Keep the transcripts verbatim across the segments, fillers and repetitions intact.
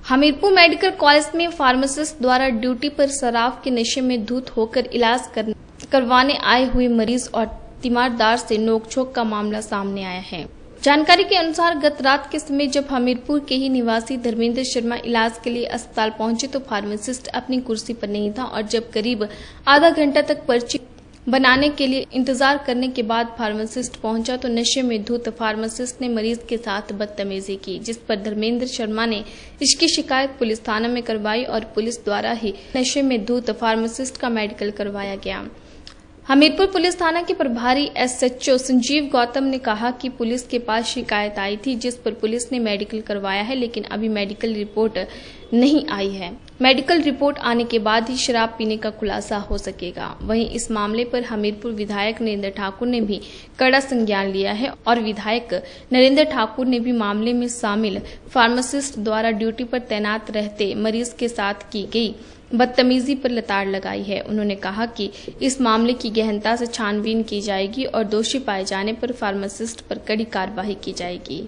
Hamirpur medical college में pharmacist द्वारा duty पर शराब के नशे में धुत होकर इलाज कर, करवाने आए हुए मरीज और तीमारदार से नोकझोंक का मामला सामने आया है। जानकारी के अनुसार गत रात के समय जब हमीरपुर के ही निवासी धर्मेंद्र शर्मा इलाज के लिए अस्पताल पहुंचे तो फार्मासिस्ट अपनी कुर्सी पर नहीं था और जब करीब आधा घंटा तक पर्ची बनाने के लिए इंतजार करने के बाद फार्मासिस्ट पहुंचा तो नशे में धुत फार्मासिस्ट ने मरीज के साथ बदतमीजी की, जिस पर धर्मेंद्र शर्मा ने इसकी शिकायत पुलिस थाना में करवाई और पुलिस द्वारा ही नशे में धुत फार्मासिस्ट का मेडिकल करवाया गया। हमीरपुर पुलिस थाना के प्रभारी एसएचओ संजीव गौतम ने कहा कि पुलिस के पास शिकायत आई थी, जिस पर पुलिस ने मेडिकल करवाया है, लेकिन अभी मेडिकल रिपोर्ट नहीं आई है। मेडिकल रिपोर्ट आने के बाद ही शराब पीने का खुलासा हो सकेगा। वहीं इस मामले पर हमीरपुर विधायक नरेंद्र ठाकुर ने भी कड़ा संज्ञान लिया है और विधायक नरेंद्र ठाकुर ने भी मामले में शामिल फार्मासिस्ट द्वारा ड्यूटी पर तैनात रहते मरीज के साथ की गई बदतमीजी पर लताड़ लगाई है। उन्होंने कहा कि इस मामले की गहनता से छानबीन की जाएगी और दोषी पाए जाने पर फार्मासिस्ट पर कड़ी कार्रवाई की जाएगी।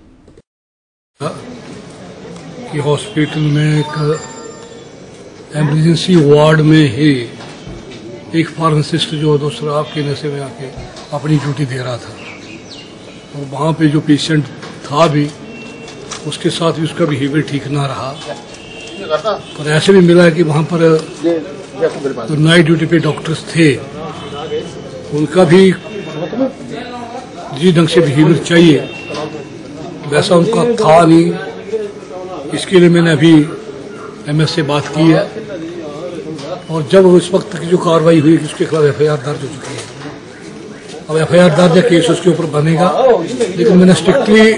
कि हॉस्पिटल में एक इमरजेंसी वार्ड में ही एक फार्मासिस्ट जो दो शराब के नशे में आके अपनी ड्यूटी दे रहा था और वहाँ पे जो पेशेंट था भी उसके साथ भी उसका बिहेवियर ठीक ना रहा। और ऐसे भी मिला कि वहाँ पर तो नाइट ड्यूटी पे डॉक्टर्स थे, उनका भी जिस ढंग से बिहेवियर चाहिए वैसा उनका था नहीं। इसके लिए मैंने अभी एमएस से बात की है और जब उस वक्त की जो कार्रवाई हुई कि उसके खिलाफ एफ आई आर दर्ज हो चुकी है। अब एफ आई आर दर्ज है, केस उसके ऊपर बनेगा, लेकिन मैंने स्ट्रिक्टली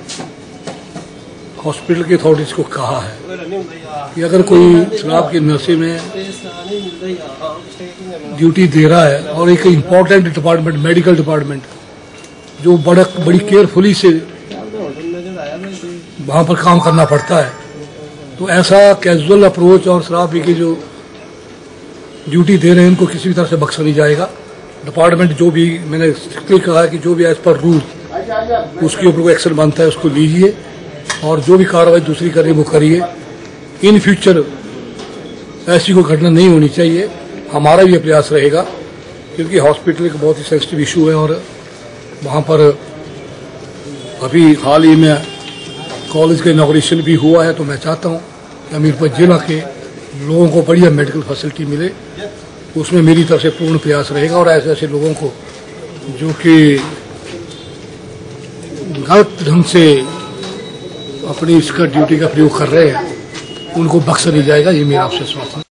हॉस्पिटल की अथॉरिटीज को कहा है कि अगर कोई शराब के नशे में ड्यूटी दे रहा है और एक इम्पोर्टेंट डिपार्टमेंट मेडिकल डिपार्टमेंट जो बड़ा बड़ी केयरफुली से वहाँ पर काम करना पड़ता है, तो ऐसा कैजुअल अप्रोच और शराब पी के जो ड्यूटी दे रहे हैं उनको किसी भी तरह से बख्शा नहीं जाएगा। डिपार्टमेंट जो भी मैंने स्ट्रिक्टली कहा है कि जो भी एज पर रूल उसके ऊपर कोई एक्शन बनता है उसको लीजिए और जो भी कार्रवाई दूसरी करें वो करिए। इन फ्यूचर ऐसी कोई घटना नहीं होनी चाहिए, हमारा भी प्रयास रहेगा, क्योंकि हॉस्पिटल एक बहुत ही सेंसिटिव इशू है और वहाँ पर अभी हाल ही में कॉलेज का इनॉग्रेशन भी हुआ है। तो मैं चाहता हूँ कि हमीरपुर जिला के लोगों को बढ़िया मेडिकल फैसिलिटी मिले, उसमें मेरी तरफ से पूर्ण प्रयास रहेगा और ऐसे ऐसे लोगों को जो कि गलत ढंग से अपनी इसका ड्यूटी का प्रयोग कर रहे हैं उनको बख्शा नहीं जाएगा। ये मेरा आपसे आश्वासन है।